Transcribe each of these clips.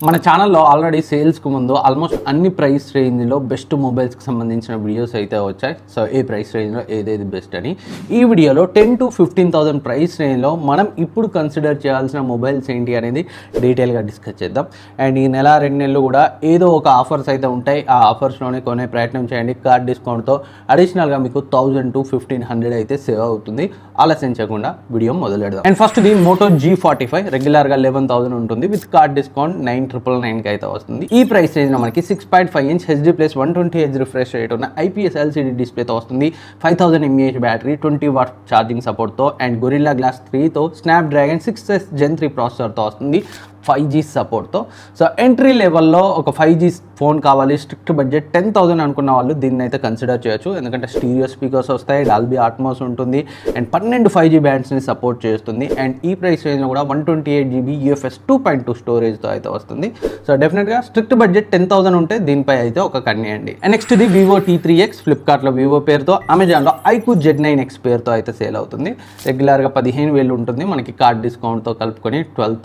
మన ఛానల్లో ఆల్రెడీ సేల్స్కి ముందు ఆల్మోస్ట్ అన్ని ప్రైస్ రేంజ్లో బెస్ట్ మొబైల్స్కి సంబంధించిన వీడియోస్ అయితే వచ్చాయి. సో ఏ ప్రైస్ రేంజ్లో ఏదేది బెస్ట్ అని ఈ వీడియోలో 10,000 to 15,000 ప్రైస్ రేంజ్లో మనం ఇప్పుడు కన్సిడర్ చేయాల్సిన మొబైల్స్ ఏంటి అనేది డీటెయిల్గా డిస్కస్ చేద్దాం. అండ్ ఈ నెల 2 నెలలు కూడా ఏదో ఒక ఆఫర్స్ అయితే ఉంటాయి. ఆ ఆఫర్స్లోనే కొనే ప్రయత్నం చేయండి. కార్డ్ డిస్కౌంట్తో అడిషనల్గా మీకు 1,000 to 1,500 అయితే సేవ్ అవుతుంది. ఆలస్యం చేయకుండా వీడియో మొదలెడదాం. And first the Moto G45 రెగ్యులర్గా 11,000 ఉంటుంది. విత్ కార్డ్ డిస్కౌంట్ 9,999 అయితే వస్తుంది. ఈ ప్రైస్ రేంజ్ లో మనకి 6.5 inch HD plus 120Hz refresh rate ఉన్న IPS LCD డిస్ప్లేతో వస్తుంది. 5000 mAh battery, 20 watt charging support తో అండ్ గొరిల్లా గ్లాస్ 3 తో స్నాప్డ్రాగన్ 6S Gen 3 ప్రాసెసర్ తో వస్తుంది. 5G సపోర్ట్తో. సో ఎంట్రీ లెవెల్లో ఒక 5G ఫోన్ కావాలి, స్ట్రిక్ట్ బడ్జెట్ 10,000 అనుకున్న వాళ్ళు దీన్ని అయితే కన్సిడర్ చేయొచ్చు. ఎందుకంటే స్టీరియో స్పీకర్స్ వస్తాయి, డాల్బీ అట్మాస్ ఉంటుంది అండ్ 12 5G బ్యాండ్స్ని సపోర్ట్ చేస్తుంది. అండ్ ఈ ప్రైస్ రేంజ్లో కూడా 128GB UFS 2.2 స్టోరేజ్తో అయితే వస్తుంది. సో డెఫినెట్గా స్ట్రిక్ట్ బడ్జెట్ 10,000 ఉంటే దీనిపై అయితే ఒక కన్నేయండి. అండ్ నెక్స్ట్ ఇది Vivo T3X, ఫ్లిప్కార్ట్లో వివో పేరుతో, అమెజాన్లో iQOO Z9X పేరుతో అయితే సేల్ అవుతుంది. రెగ్యులర్గా 15,000 ఉంటుంది. మనకి కార్డ్ డిస్కౌంట్తో కలుపుకొని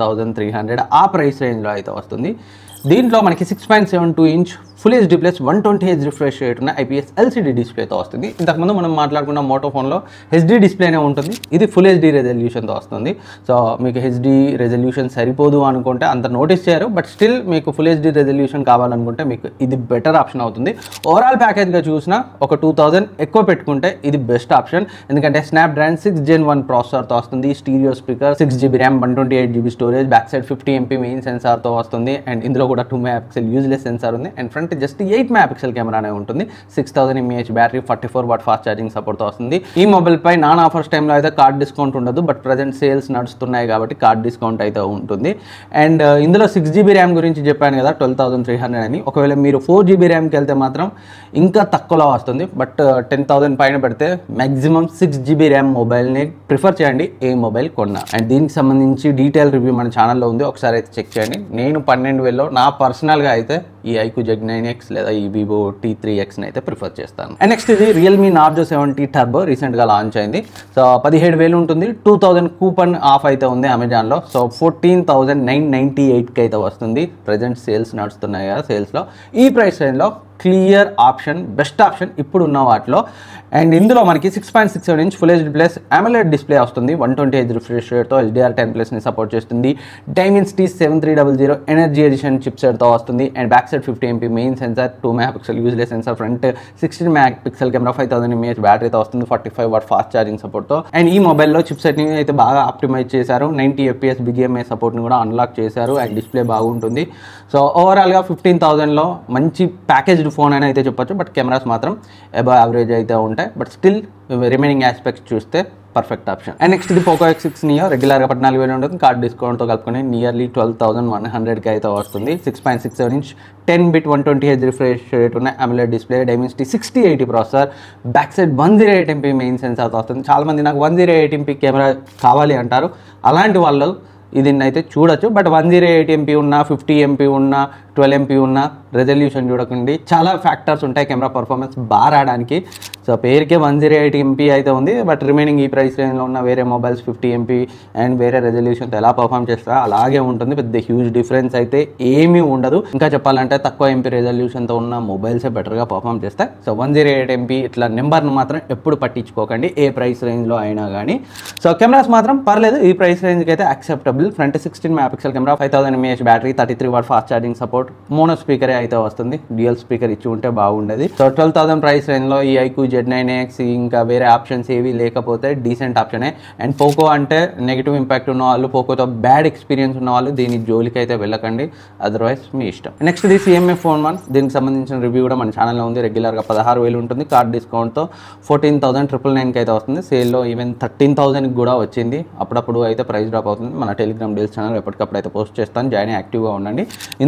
12,300 ఆ ప్రైస్ రేంజ్లో అయితే వస్తుంది. దీంట్లో మనకి 6.72 inch full HD plus 120Hz refresh rate ఉన్న IPS LCD డిస్ప్లేతో వస్తుంది. ఇంతకుముందు మనం మాట్లాడుకున్న మోటో ఫోన్లో HD డిస్ప్లేనే ఉంటుంది. ఇది ఫుల్ HD రెజల్యూషన్తో వస్తుంది. సో మీకు HD రెజల్యూషన్ సరిపోదు అనుకుంటే అంత నోటీస్ చేయరు, బట్ స్టిల్ మీకు ఫుల్ HD రెజల్యూషన్ కావాలనుకుంటే మీకు ఇది బెటర్ ఆప్షన్ అవుతుంది. ఓవరాల్ ప్యాకేజ్గా చూసినా ఒక 2,000 ఎక్కువ పెట్టుకుంటే ఇది బెస్ట్ ఆప్షన్. ఎందుకంటే స్నాప్డ్రాగన్ 6 Gen 1 ప్రాసెసర్తో వస్తుంది. Stereo speaker, 6GB RAM, 128GB storage, back side 50MP main సెన్సార్తో వస్తుంది. అండ్ ఇందులో కూడా 2 మెగాపిక్సెల్ యూజ్లెస్ సెన్సార్ ఉంది. అండ్ ఫ్రంట్ జస్ట్ 8 మెగాపిక్సెల్ కెమెరానే ఉంటుంది. 6000 mAh battery, 44 watt fast charging సపోర్ట్తో వస్తుంది. ఈ మొబైల్ పై నాన్ ఆఫర్స్ టైంలో అయితే కార్డ్ డిస్కౌంట్ ఉండదు, బట్ ప్రజెంట్ సేల్స్ నడుస్తున్నాయి కాబట్టి కార్డ్ డిస్కౌంట్ అయితే ఉంటుంది. అండ్ ఇందులో 6GB ర్యామ్ గురించి చెప్పాను కదా, 12,300 అని. ఒకవేళ మీరు 4GB ర్యామ్కి వెళ్తే మాత్రం ఇంకా తక్కువలో వస్తుంది. బట్ 10,000 పైన పెడితే మ్యాక్సిమం 6GB ర్యామ్ మొబైల్ని ప్రిఫర్ చేయండి ఏ మొబైల్ కొన్నా. అండ్ దీనికి సంబంధించి డీటెయిల్ రివ్యూ మన ఛానల్లో ఉంది, ఒకసారి అయితే చెక్ చేయండి. నేను 12,000లో నా పర్సనల్గా అయితే ఈ iQOO Z9X లేదా ఈ Vivo T3Xని అయితే ప్రిఫర్ చేస్తాను. అండ్ నెక్స్ట్ ఇది Realme Narzo 70 Turbo రీసెంట్గా లాంచ్ అయింది. సో 17,000 ఉంటుంది. 2,000 కూపన్ ఆఫ్ అయితే ఉంది అమెజాన్లో. సో 14,998కి అయితే వస్తుంది. ప్రజెంట్ సేల్స్ నడుస్తున్నాయి కదా, సేల్స్లో ఈ ప్రైస్ రేంజ్లో క్లియర్ ఆప్షన్, బెస్ట్ ఆప్షన్ ఇప్పుడు ఉన్న వాటిలో. అండ్ ఇందులో మనకి 6.67 inch full HD plus AMOLED display వస్తుంది. 120Hz రిఫ్రెష్ రేట్తో HDR10+ని సపోర్ట్ చేస్తుంది. Dimensity 7300 ఎనర్జీ ఎడిషన్ చిప్సెట్తో వస్తుంది. And back side 50MP main sensor, 2 megapixel useless sensor, front 16 megapixel camera, 5000 mAh బ్యాటరీతో వస్తుంది. 45 వాట్ ఫాస్ట్ ఛార్జింగ్ సపోర్ట్తో. అండ్ ఈ మొబైల్లో చిప్సెట్ని అయితే బాగా ఆప్టిమైజ్ చేశారు. 90 FPS BGMI సపోర్ట్ని కూడా అన్లాక్ చేశారు. అండ్ డిస్ప్లే బాగుంటుంది. సో ఓవరాల్గా 15,000లో మంచి ప్యాకేజ్ ఫోన్ అని అయితే చెప్పొచ్చు. బట్ కెమెరాస్ మాత్రం అబవ్ యావరేజ్ అయితే ఉంటాయి. బట్ స్టిల్ రిమైనింగ్ ఆస్పెక్ట్స్ చూస్తే పర్ఫెక్ట్ ఆప్షన్. అండ్ నెక్స్ట్ ఇది Poco X6 Neo రెగ్యులర్గా 14,000 ఉంటుంది. కార్డ్ డిస్కౌంట్తో కలుపుకొని నియర్లీ 12,100కి అయితే వస్తుంది. 6.67 inch 10-bit 120Hz refresh rate ఉన్న AMOLED display, Dimensity 6080 processor, back side 108MP main సెన్సార్తో వస్తుంది. చాలామంది నాకు 108MP కెమెరా కావాలి అంటారు. అలాంటి వాళ్ళు దీన్ని అయితే చూడొచ్చు. బట్ 108MP ఉన్నా, 50MP ఉన్నా, 12MP ఉన్న రెజల్యూషన్ చూడకండి. చాలా ఫ్యాక్టర్స్ ఉంటాయి కెమెరా పర్ఫార్మెన్స్ బాగా రావడానికి. సో పేరుకే 108MP అయితే ఉంది. బట్ రిమైనింగ్ ఈ ప్రైస్ రేంజ్లో ఉన్న వేరే మొబైల్స్ 50MP అండ్ వేరే రెజల్యూషన్తో ఎలా పర్ఫామ్ చేస్తారో అలాగే ఉంటుంది. పెద్ద హ్యూజ్ డిఫరెన్స్ అయితే ఏమీ ఉండదు. ఇంకా చెప్పాలంటే తక్కువ MP రెజల్యూషన్తో ఉన్న మొబైల్సే బెటర్గా పర్ఫామ్ చేస్తాయి. సో 108MP ఇట్లా నెంబర్ను మాత్రం ఎప్పుడు పట్టించుకోకండి ఏ ప్రైస్ రేంజ్లో అయినా కానీ. సో కెమెరాస్ మాత్రం పర్లేదు, ఈ ప్రైస్ రేంజ్కి అయితే acceptable. Front 16 megapixel camera, 5000 mAh battery, 33 watt fast charging support, mono స్పీకరే అయితే వస్తుంది. డ్యూయల్ స్పీకర్ ఇచ్చి ఉంటే బాగుండేది. సో 12,000 ప్రైస్ రేంజ్లో ఈ iQOO Z9X ఇంకా వేరే ఆప్షన్స్ ఏవి లేకపోతే డీసెంట్ ఆప్షనే. అండ్ పోకో అంటే నెగిటివ్ ఇంపాక్ట్ ఉన్న వాళ్ళు, పోకోతో బ్యాడ్ ఎక్స్పీరియన్స్ ఉన్న వాళ్ళు దీని జోలికి అయితే వెళ్ళకండి. అదర్వైజ్ మీ ఇష్టం. నెక్స్ట్ ఇది CMF Phone 1. దీనికి సంబంధించిన రివ్యూ కూడా మన ఛానల్లో ఉంది. రెగ్యులర్గా 16,000 ఉంటుంది. కార్డ్ డిస్కౌంట్తో 14,999కి అయితే వస్తుంది. సేల్లో ఈవెన్ 13,000కి కూడా వచ్చింది. అప్పుడప్పుడు అయితే ప్రైస్ డ్రాప్ అవుతుంది. మన టెలిగ్రామ్ డీల్స్ ఛానల్ ఎప్పటికప్పుడు అయితే పోస్ట్ చేస్తాను. జాయిన్ యాక్టివ్గా ఉండండి. ఇందులో కూడా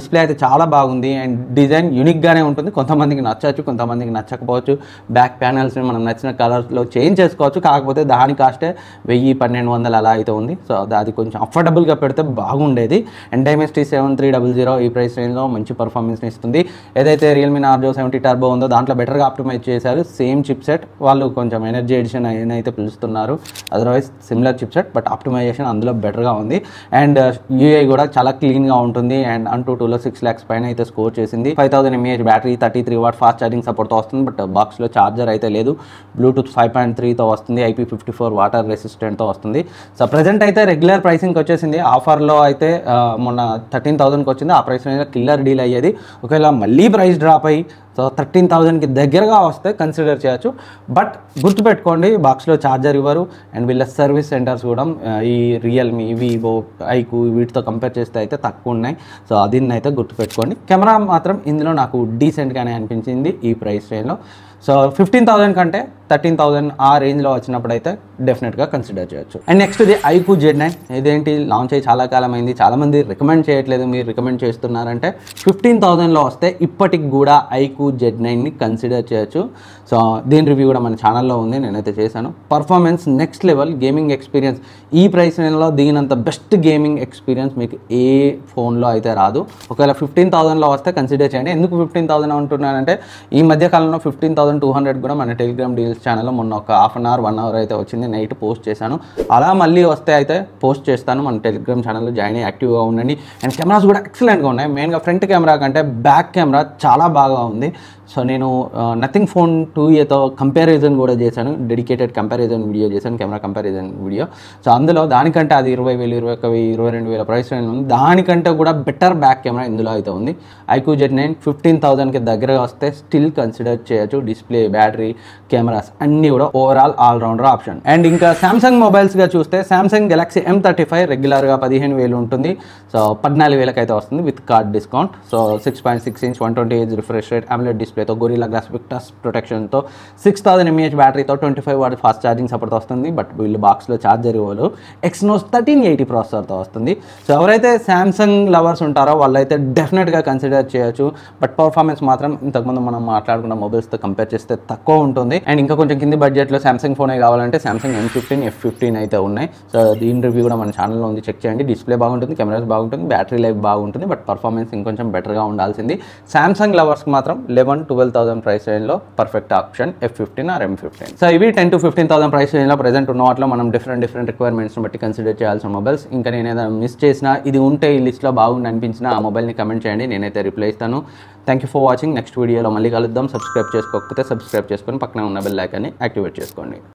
డిస్ప్లే అయితే చాలా బాగుంది అండ్ డిజైన్ యూనిక్గానే ఉంటుంది. కొంతమందికి నచ్చచ్చు, కొంతమందికి నచ్చకపోవచ్చు. బ్యాక్ ప్యానల్స్ని మనం నచ్చిన కలర్స్లో చేంజ్ చేసుకోవచ్చు. కాకపోతే దాని కాస్టే 1000-1200 అలా అయితే ఉంది. సో అది కొంచెం అఫోర్డబుల్గా పెడితే బాగుండేది. అండ్ డైమెన్సిటీ 7300 ఈ ప్రైస్ రేంజ్లో మంచి పర్ఫార్మెన్స్ని ఇస్తుంది. ఏదైతే రియల్మీ నార్జో 70 టర్బో ఉందో దాంట్లో బెటర్గా ఆప్టిమైజ్ చేశారు. సేమ్ చిప్ సెట్, వాళ్ళు కొంచెం ఎనర్జీ ఎడిషన్ అయితే పిలుస్తున్నారు, otherwise similar chipset, but optimization అందులో బెటర్గా ఉంది. అండ్ యూఐ కూడా చాలా క్లీన్గా ఉంటుంది. అండ్ AnTuTuలో 6 lakhs పైన అయితే స్కోర్ చేసింది. 5000 mAh battery, 33 watt fast charging సపోర్ట్తో వస్తుంది. బట్ బాక్స్లో ఛార్జర్ అయితే లేదు. బ్లూటూత్ 5.3తో వస్తుంది. IP54 వాటర్ రెసిస్టెంట్తో వస్తుంది. సో ప్రజెంట్ అయితే రెగ్యులర్ ప్రైసింగ్కి వచ్చేసింది. ఆఫర్లో అయితే మొన్న 13,000కి వచ్చింది. ఆ ప్రైస్ రేంజ్లో కిల్లర్ డీల్ అయ్యేది. ఒకవేళ మళ్ళీ ప్రైస్ డ్రాప్ అయ్యి సో 13,000కి దగ్గరగా వస్తే కన్సిడర్ చేయొచ్చు. బట్ గుర్తుపెట్టుకోండి, బాక్స్లో ఛార్జర్ ఇవ్వరు. అండ్ వీళ్ళ సర్వీస్ సెంటర్స్ కూడా ఈ రియల్మీ, వివో, ఐకు వీటితో కంపేర్ చేస్తే అయితే తక్కువ ఉన్నాయి. సో దీన్ని అయితే గుర్తుపెట్టుకోండి. కెమెరా మాత్రం ఇందులో నాకు డీసెంట్గానే అనిపించింది ఈ ప్రైస్ రేంజ్లో. సో 15,000 కంటే 13,000 ఆ రేంజ్లో వచ్చినప్పుడు అయితే డెఫినెట్గా కన్సిడర్ చేయొచ్చు. అండ్ నెక్స్ట్ ఇది iQOO Z9. ఇదేంటి లాంచ్ అయ్యి చాలా కాలం అయింది, చాలామంది రికమెండ్ చేయట్లేదు, మీరు రికమెండ్ చేస్తున్నారంటే 15,000లో వస్తే ఇప్పటికి కూడా iQOO Z9ని కన్సిడర్ చేయొచ్చు. సో దీని రివ్యూ కూడా మన ఛానల్లో ఉంది, నేనైతే చేశాను. Performance next level, gaming experience ఈ ప్రైస్ రేంజ్లో దీనంత బెస్ట్ గేమింగ్ ఎక్స్పీరియన్స్ మీకు ఏ ఫోన్లో అయితే రాదు. ఒకవేళ 15,000లో వస్తే కన్సిడర్ చేయండి. ఎందుకు 15,000 అంటున్నానంటే ఈ మధ్యకాలంలో 15,200 కూడా మన టెలిగ్రామ్ డీల్స్ ఛానల్లో మొన్న ఒక హాఫ్ అన్ అవర్ 1 hour అయితే వచ్చింది. నైట్ పోస్ట్ చేశాను. అలా మళ్ళీ వస్తే అయితే పోస్ట్ చేస్తాను. మన టెలిగ్రామ్ ఛానల్లో జాయిన్ అయ్యి యాక్టివ్గా ఉండండి. అండ్ కెమెరాస్ కూడా ఎక్సలెంట్గా ఉన్నాయి. మెయిన్గా ఫ్రంట్ కెమెరా కంటే బ్యాక్ కెమెరా చాలా బాగా ఉంది. సో నేను నథింగ్ ఫోన్ 2Aతో కంపారిజన్ కూడా చేశాను, డెడికేటెడ్ కంపారిజన్ వీడియో చేశాను, కెమెరా కంపారిజన్ వీడియో. సో అందులో దానికంటే అది 20,000, 21,000, 22,000 ప్రైస్ రేంజ్ ఉంది. దానికంటే కూడా బెటర్ బ్యాక్ కెమెరా ఇందులో అయితే ఉంది. iQOO Z9 15,000కి దగ్గరగా వస్తే స్టిల్ కన్సిడర్ చేయొచ్చు. డిస్ప్లే, బ్యాటరీ, కెమెరాస్ అన్నీ కూడా ఓవరాల్ ఆల్రౌండర్ ఆప్షన్. అండ్ ఇంకా సామ్సంగ్ మొబైల్స్గా చూస్తే సామ్సంగ్ గెలాక్సీ M35 రెగ్యులర్గా 15,000 ఉంటుంది. సో 14,000కి అయితే వస్తుంది with card discount. So 6.6 inch 120Hz refresh rate, AMOLED డిస్ప్లేతో, గొరిల్లా గ్లాస్ విక్టస్ ప్రొటెక్షన్తో, 6000 mAh బ్యాటరీతో, 25 watt ఫాస్ట్ ఛార్జింగ్ సపోర్ట్తో వస్తుంది. బట్ వీళ్ళు బాక్స్లో ఛార్జర్ ఇవ్వరు. Exynos 1380 ప్రాసెసర్తో వస్తుంది. సో ఎవరైతే సామ్సంగ్ లవర్స్ ఉంటారో వాళ్ళైతే డెఫినెట్గా కన్సిడర్ చేయొచ్చు. బట్ పర్ఫార్మెన్స్ మాత్రం ఇంతకుముందు మనం మాట్లాడుకున్న మొబైల్స్తో కంపేర్ చేస్తే తక్కువ ఉంటుంది. అండ్ ఇంకా కొంచెం కింది బడ్జెట్లో సామ్సంగ్ ఫోనే కావాలంటే సామ్సంగ్ M15, F15 అయితే ఉన్నాయి. సో దీని రివ్యూ కూడా మన ఛానల్లో ఉంది, చెక్ చేయండి. డిస్ప్లే బాగుంటుంది, కెమెరాస్ బాగుంటుంది, బ్యాటరీ లైఫ్ బాగుంటుంది. బట్ పర్ఫార్మెన్స్ ఇంకొంచెం బెటర్గా ఉండాల్సింది. సామ్సంగ్ లవర్స్కి మాత్రం 11,000-12,000 ప్రైస్ రేంజ్లో perfect option F15 are M15. So ఇవి 10,000-15,000 ప్రైస్ రేంజ్లో ప్రెజెంట్ ఉన్న వాటిలో మనం డిఫరెంట్ రిక్వైర్మెంట్స్ని బట్టి కన్సిడర్ చేయాల్సిన మొబైల్స్. ఇంకా నేను ఏదైనా మిస్ చేసినా, ఇది ఉంటే ఈ లిస్ట్లో బాగుండి అనిపించినా ఆ మొబైల్ని కమెంట్ చేయండి, నేనైతే రిప్లై ఇస్తాను. Thank you for watching. Next వీడియోలో మళ్ళీ కలుద్దాం. సబ్స్క్రైబ్ చేసుకోకపోతే సబ్స్క్రైబ్ చేసుకొని పక్కనే ఉన్న బెల్ ఐకాన్ని యాక్టివేట్ చేసుకోండి.